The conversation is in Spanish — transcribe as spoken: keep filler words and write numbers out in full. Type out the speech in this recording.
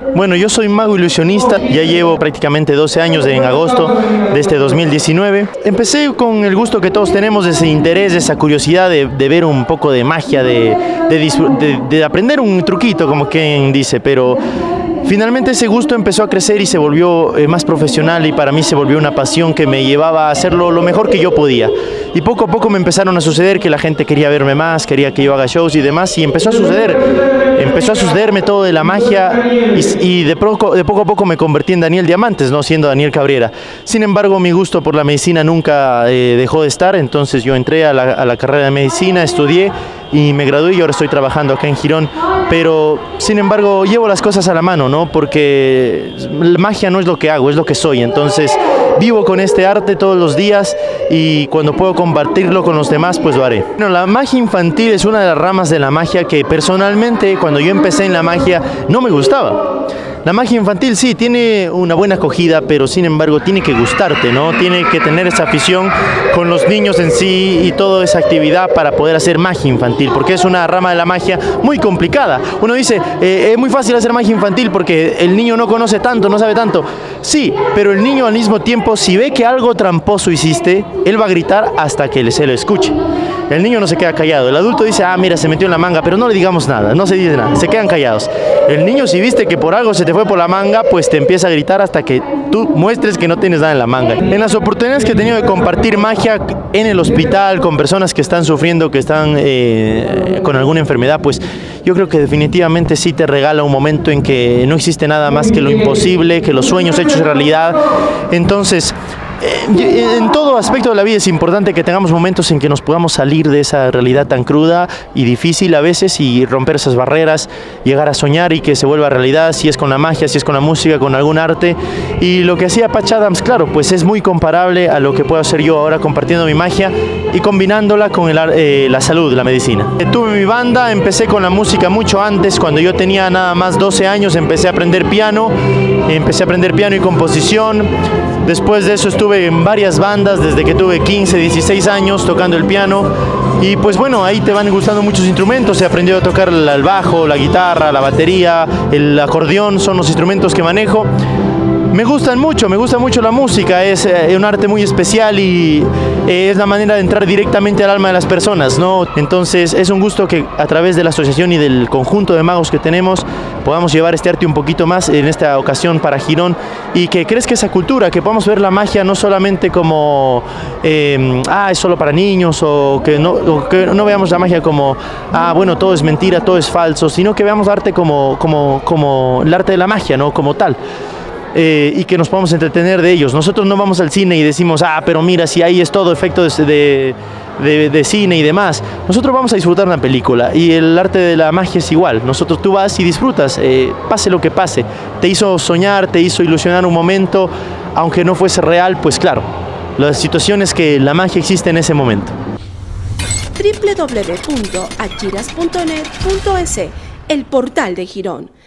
Bueno, yo soy mago ilusionista, ya llevo prácticamente doce años en agosto de este dos mil diecinueve. Empecé con el gusto que todos tenemos, ese interés, esa curiosidad de, de ver un poco de magia, de, de, de, de aprender un truquito, como quien dice, pero finalmente ese gusto empezó a crecer y se volvió eh, más profesional, y para mí se volvió una pasión que me llevaba a hacerlo lo mejor que yo podía. Y poco a poco me empezaron a suceder que la gente quería verme más, quería que yo haga shows y demás, y empezó a suceder, empezó a sucederme todo de la magia, y, y de, poco, de poco a poco me convertí en Daniel Diamantes, no siendo Daniel Cabrera. Sin embargo, mi gusto por la medicina nunca eh, dejó de estar, entonces yo entré a la, a la carrera de medicina, estudié y me gradué, y ahora estoy trabajando acá en Girón, pero sin embargo llevo las cosas a la mano, ¿no? Porque la magia no es lo que hago, es lo que soy. Entonces vivo con este arte todos los días, y cuando puedo compartirlo con los demás, pues lo haré. Bueno, la magia infantil es una de las ramas de la magia que personalmente, cuando yo empecé en la magia, no me gustaba. La magia infantil sí, tiene una buena acogida, pero sin embargo tiene que gustarte, ¿no? Tiene que tener esa afición con los niños en sí y toda esa actividad para poder hacer magia infantil, porque es una rama de la magia muy complicada. Uno dice, eh, es muy fácil hacer magia infantil porque el niño no conoce tanto, no sabe tanto. Sí, pero el niño al mismo tiempo, si ve que algo tramposo hiciste, él va a gritar hasta que se lo escuche. El niño no se queda callado. El adulto dice, ah, mira, se metió en la manga, pero no le digamos nada, no se dice nada, se quedan callados. El niño, si viste que por algo se te fue por la manga, pues te empieza a gritar hasta que tú muestres que no tienes nada en la manga. En las oportunidades que he tenido de compartir magia en el hospital con personas que están sufriendo, que están eh, con alguna enfermedad, pues yo creo que definitivamente sí te regala un momento en que no existe nada más que lo imposible, que los sueños hechos realidad. Entonces, en todo aspecto de la vida es importante que tengamos momentos en que nos podamos salir de esa realidad tan cruda y difícil a veces, y romper esas barreras, llegar a soñar y que se vuelva realidad, si es con la magia, si es con la música, con algún arte. Y lo que hacía Patch Adams, claro, pues es muy comparable a lo que puedo hacer yo ahora, compartiendo mi magia y combinándola con el, eh, la salud, la medicina. Tuve mi banda, empecé con la música mucho antes. Cuando yo tenía nada más doce años empecé a aprender piano, empecé a aprender piano y composición. Después de eso estuve en varias bandas desde que tuve quince, dieciséis años tocando el piano, y pues bueno, ahí te van gustando muchos instrumentos. He aprendido a tocar el bajo, la guitarra, la batería, el acordeón, son los instrumentos que manejo. Me gustan mucho, me gusta mucho la música, es eh, un arte muy especial, y eh, es la manera de entrar directamente al alma de las personas, ¿no? Entonces es un gusto que a través de la asociación y del conjunto de magos que tenemos podamos llevar este arte un poquito más en esta ocasión para Girón, y que crezca esa cultura, que podamos ver la magia no solamente como eh, ah, es solo para niños, o que no, o que no veamos la magia como ah, bueno, todo es mentira, todo es falso, sino que veamos arte como, como, como el arte de la magia, ¿no? Como tal. Eh, y que nos podamos entretener de ellos. Nosotros no vamos al cine y decimos, ah, pero mira, si ahí es todo efecto de, de, de cine y demás. Nosotros vamos a disfrutar una película, y el arte de la magia es igual. Nosotros, tú vas y disfrutas, eh, pase lo que pase. Te hizo soñar, te hizo ilusionar un momento, aunque no fuese real, pues claro, la situación es que la magia existe en ese momento. doble u doble u doble u punto achiras punto net punto es, el portal de Girón.